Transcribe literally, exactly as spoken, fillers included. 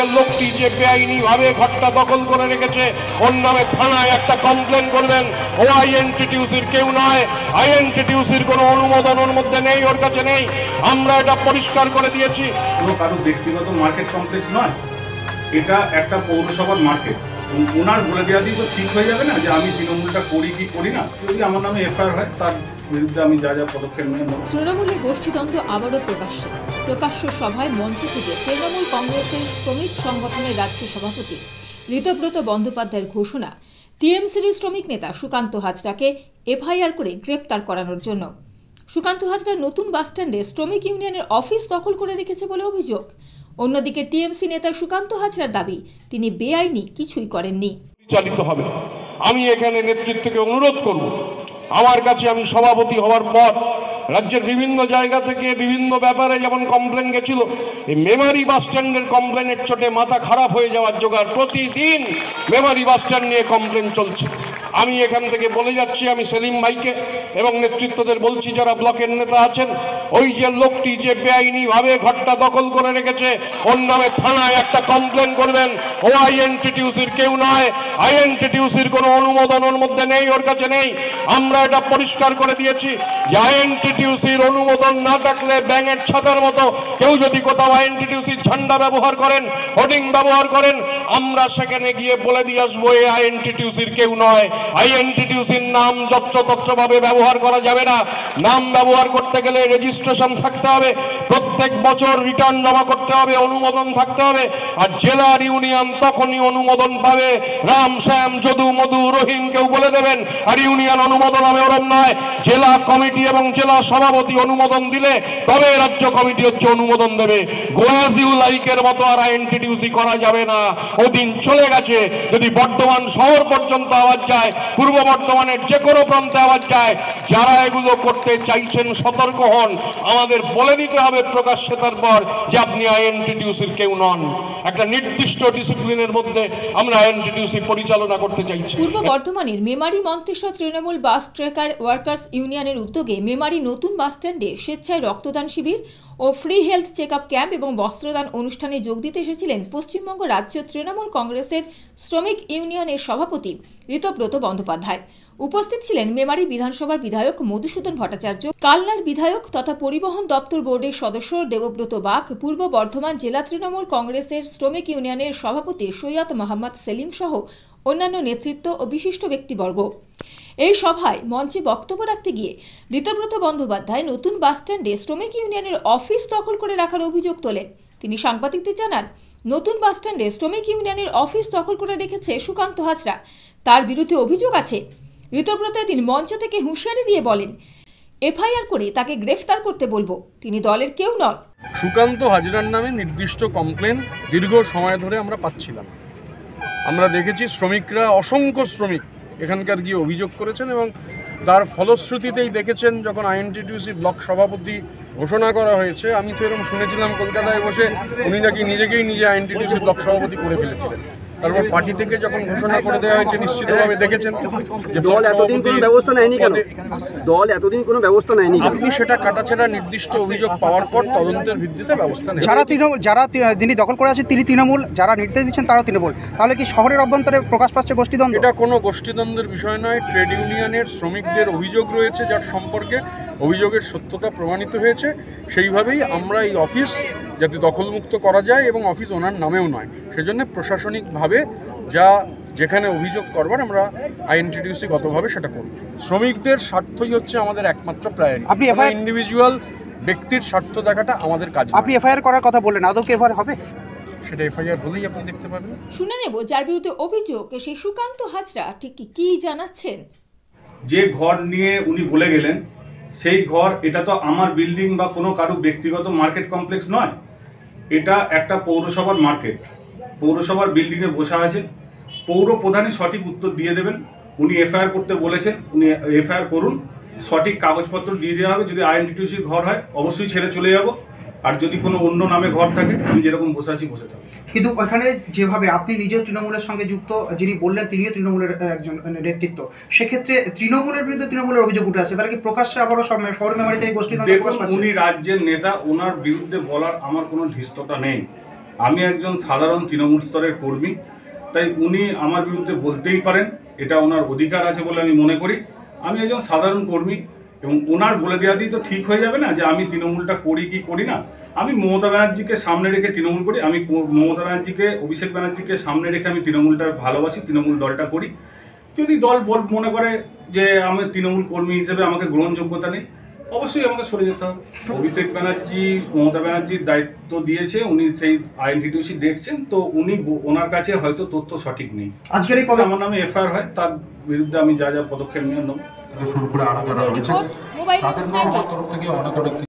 লোকটি যে বেআইনি ভাবে ঘরটা দখল করে রেখেছে ওর নামে থানায় একটা কমপ্লেন করবেন। ও আইএনটিটিউসির কেউ নয়, আইএনটিটিউসির কোনো অনুমোদন ওর মধ্যে নেই, ওর কাছে নেই। আমরা এটা পরিষ্কার করে দিয়েছি। কোনো কারো ব্যক্তিগত মার্কেট কমপ্লেক্স নয়, এটা একটা পৌরসভার মার্কেট। ওনার বলে দেওয়া দিয়ে তো ঠিক হয়ে যাবে না যে আমি তৃণমূলটা করি কি করি না। যদি আমার নামে এফআইআর হয় তার বিরুদ্ধে আমি যা যা পদক্ষেপ নেব। তৃণমূলের গোষ্ঠীদ্বন্দ্ব আবারও প্রকাশ্যে। প্রকাশ্য সভায় মঞ্চ থেকে তৃণমূল কংগ্রেসের শ্রমিক সংগঠনের রাজ্য সভাপতি ঋতব্রত বন্দ্যোপাধ্যায়ের ঘোষণা, টিএমসির শ্রমিক নেতা সুকান্ত হাজরাকে এফআইআর করে গ্রেপ্তার করানোর জন্য। সুকান্ত হাজরা নতুন বাসস্ট্যান্ডে শ্রমিক ইউনিয়নের অফিস দখল করে রেখেছে বলে অভিযোগ। অন্যদিকে টিএমসি নেতা সুকান্ত হাজরার দাবি, তিনি বেআইনি কিছুই করেননি। চালিত হবে। আমি এখানে নেতৃত্বকে অনুরোধ করব, আমার কাছে আমি সভাপতি হওয়ার পর রাজ্যের বিভিন্ন জায়গা থেকে বিভিন্ন ব্যাপারে যেমন কমপ্লেন গেছিল, এই মেমারি বাস স্ট্যান্ডের কমপ্লেনের চোটে মাথা খারাপ হয়ে যাওয়ার জোগাড়। প্রতিদিন মেমারি বাস স্ট্যান্ড নিয়ে কমপ্লেন চলছে। আমি এখান থেকে বলে যাচ্ছি, আমি সেলিম ভাইকে এবং নেতৃত্বদের বলছি, যারা ব্লকের নেতা আছেন, ওই যে লোকটি যে বেআইনিভাবে ঘরটা দখল করে রেখেছে ওর নামে থানায় একটা কমপ্লেন করবেন। ও আইএনটিটিউসির কেউ নয়, আইএনটিটিউসির কোনো অনুমোদন ওর মধ্যে নেই, ওর কাছে নেই। আমরা এটা পরিষ্কার করে দিয়েছি যে আইএনটিটিউসির অনুমোদন না থাকলে ব্যাঙের ছাতার মতো কেউ যদি কোথাও আইএনটিটিউসির ঝান্ডা ব্যবহার করেন, হোর্ডিং ব্যবহার করেন, আমরা সেখানে গিয়ে বলে দিয়ে আসবো এই আইএনটিটিউসির কেউ নয়। আইএনটিটিউসির নাম যত্রতত্রভাবে ব্যবহার করা যাবে না। নাম ব্যবহার করতে গেলে রেজিস্ট্রেশন থাকতে হবে, প্রত্যেক বছর রিটার্ন জমা করতে হবে, অনুমোদন থাকতে হবে। আর জেলার ইউনিয়ন তখনই অনুমোদন পাবে। রাম শ্যাম যদু মধু রহিম কেউ বলে দেবেন, আর ইউনিয়ন অনুমোদন হবে, ওরম নয়। জেলা কমিটি এবং জেলা সভাপতি অনুমোদন দিলে তবে রাজ্য কমিটি হচ্ছে অনুমোদন দেবে। গোয়াজিউ লাইকের মতো আর আইএনটিটিউসি করা যাবে না, ওদিন চলে গেছে। যদি বর্ধমান শহর পর্যন্ত আওয়াজ যায়, পূর্ব বর্ধমানের যে কোনো প্রান্তে আওয়াজ যায়, যারা এগুলো করতে চাইছেন সতর্ক হন। আমাদের বলে দিতে হবে প্রকাশ্যে তারপর যে আপনি আইএনটিটিউসির কেউ নন। একটা নির্দিষ্ট ডিসিপ্লিনের মধ্যে আমরা আইএনটিটিউসি পরিচালনা করতে চাইছি। পূর্ব বর্ধমানের Memari Manteswar Trinamool bus trekker workers ইউনিয়নের উদ্যোগে মেমারি নতুন বাস স্ট্যান্ডে স্বেচ্ছায় রক্তদান শিবির ও free health check up camp এবং বস্ত্রদান অনুষ্ঠানে যোগ দিতে এসেছিলেন পশ্চিমবঙ্গ রাজ্য তৃণমূল কংগ্রেসের শ্রমিক ইউনিয়নের সভাপতি ঋতব্রত বন্দ্যোপাধ্যায়। উপস্থিত ছিলেন মেমারি বিধানসভার বিধায়ক মধুসূদন ভট্টাচার্য, কালনার বিধায়ক তথা পরিবহন দপ্তর বোর্ডের সদস্য দেবব্রত বাগ, পূর্ব বর্ধমান জেলা তৃণমূল কংগ্রেসের শ্রমিক ইউনিয়নের সভাপতি সৈয়দ মোহাম্মদ সেলিম সহ অন্যান্য নেতৃত্ব ও বিশিষ্ট ব্যক্তিবর্গ। এই সভায় মঞ্চে বক্তব্য রাখতে গিয়ে ঋতব্রত বন্দ্যোপাধ্যায় নতুন বাসস্ট্যান্ডে শ্রমিক ইউনিয়নের অফিস দখল করে রাখার অভিযোগ তোলেন। তিনি সাংবাদিকদের জানান, নতুন বাসস্ট্যান্ডে শ্রমিক ইউনিয়নের অফিস দখল করে রেখেছে সুকান্ত হাজরা, তার বিরুদ্ধে অভিযোগ আছে। ঋতব্রত দিন মঞ্চ থেকে হুঁশিয়ারি দিয়ে বলেন, এফআইআর করে তাকে গ্রেফতার করতে বলবো, তিনি দলের কেউ নন। সুকান্ত হাজরার নামে নির্দিষ্ট কমপ্লেন দীর্ঘ সময় ধরে আমরা পাচ্ছিলাম। আমরা দেখেছি শ্রমিকরা, অসংখ্য শ্রমিক এখানকার গিয়ে অভিযোগ করেছেন এবং তার ফলশ্রুতিতেই দেখেছেন যখন আইএনটিটিউসি ব্লক সভাপতি ঘোষণা করা হয়েছে, আমি তো এরকম শুনেছিলাম কলকাতায় বসে উনি নাকি নিজেকেই নিজে আইএনটিটিউসি ব্লক সভাপতি করে ফেলেছিলেন। তারপর পার্টি থেকে যখন ঘোষণা করে দেওয়া হয়েছে, নিশ্চিতভাবে দেখেছেন যে দল এতদিন কোনো ব্যবস্থা নেয়নি কেন? দল এতদিন কোনো ব্যবস্থা নেয়নি। আপনি সেটা কাটাছেড়া নির্দিষ্ট অভিযোগ পাওয়ার পর তদন্তের ভিত্তিতে ব্যবস্থা নেন। যারা তৃণমূল, যারা যিনি দখল করে আছেন তিনি তৃণমূল, যারা নির্দেশ দিচ্ছেন তারাও তৃণমূল, তাহলে কি শহরের অভ্যন্তরে প্রকাশ পাচ্ছে গোষ্ঠীদ্বন্দ্ব? এটা কোনো গোষ্ঠীদ্বন্দ্বের বিষয় নয়। ট্রেড ইউনিয়নের শ্রমিকদের অভিযোগ রয়েছে, যার সম্পর্কে অভিযোগের সত্যতা প্রমাণিত হয়েছে। সেইভাবেই আমরা এই অফিস যাতে দখলমুক্ত করা যায় এবং অফিস ওনার নামেও নয়, সেজন্য প্রশাসনিকভাবে যা যেখানে অভিযোগ করবার আমরা আইএনটিটিউসি গতভাবে সেটা করব। শ্রমিকদের স্বার্থই হচ্ছে আমাদের একমাত্র প্রায়োরিটি। আপনি এফআইআর ইন্ডিভিজুয়াল ব্যক্তির স্বার্থ দেখাটা আমাদের কাজ। আপনি এফআইআর করার কথা বললেন, আদৌ কি এফআইআর হবে? সেটা এফআইআর হলেই আপনি দেখতে পাবেন। শুনে নেব যার বিরুদ্ধে অভিযোগ, সেই সুকান্ত হাজরা ঠিক কি জানাচ্ছেন। যে ঘর নিয়ে উনি বলে গেলেন, সেই ঘর, এটা তো আমার বিল্ডিং বা কোনো কারো ব্যক্তিগত মার্কেট কমপ্লেক্স নয়, এটা একটা পৌরসভার মার্কেট। পৌরসভার বিল্ডিংয়ে বসা আছে, পৌর প্রধানই সঠিক উত্তর দিয়ে দেবেন। উনি এফআইআর করতে বলেছেন, উনি এফআইআর করুন, সঠিক কাগজপত্র দিয়ে দেওয়া হবে। যদি আইএনটিটিউসির ঘর হয় অবশ্যই ছেড়ে চলে যাব, আর যদি কোনো অন্য নামে ঘর থাকে আমি যেরকম বসে আছি বসে থাকি। কিন্তু ওখানে যেভাবে আপনি নিজেও তৃণমূলের সঙ্গে যুক্ত, যিনি বললেন তিনিও তৃণমূলের একজন নেতৃত্ব, সেক্ষেত্রে তৃণমূলের বিরুদ্ধে তৃণমূলের অভিযোগ উঠে আসছে, তাহলে কি প্রকাশ্যে আবারও শহর মেমারিতে এই গোষ্ঠী? দেখুন, উনি রাজ্যের নেতা, ওনার বিরুদ্ধে বলার আমার কোনো ধৃষ্টতা নেই। আমি একজন সাধারণ তৃণমূল স্তরের কর্মী, তাই উনি আমার বিরুদ্ধে বলতেই পারেন, এটা ওনার অধিকার আছে বলে আমি মনে করি। আমি একজন সাধারণ কর্মী এবং ওনার বলে দেওয়াতেই তো ঠিক হয়ে যাবে না যে আমি তৃণমূলটা করি কি করি না। আমি মমতা ব্যানার্জিকে সামনে রেখে তৃণমূল করি, আমি মমতা ব্যানার্জিকে অভিষেক ব্যানার্জিকে সামনে রেখে আমি তৃণমূলটা ভালোবাসি, তৃণমূল দলটা করি। যদি দল বল মনে করে যে আমি তৃণমূল কর্মী হিসেবে আমাকে গ্রহণযোগ্যতা নেই, অবশ্যই আমাকে সরে যেতে হবে। অভিষেক ব্যানার্জি মমতা ব্যানার্জির দায়িত্ব দিয়েছে, উনি সেই আইনটিটিউসি দেখছেন, তো উনি ওনার কাছে হয়তো তথ্য সঠিক নেই। আজকের এই পদে আমার নামে এফআইআর হয়, তার বিরুদ্ধে আমি যা যা পদক্ষেপ নিয়ে নেব। শুরু করে আরো যারা রয়েছে রিপোর্ট মোবাইল নিউজ তাদের নাইনটিন। তরফ থেকে অনেক অনেক